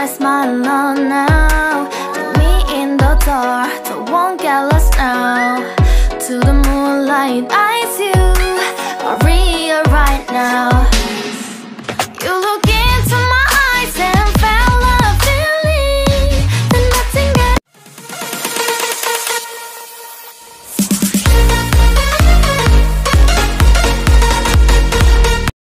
my smile on now. Meet me in the dark, so won't get lost now. To the moonlight, eyes you, Maria right now.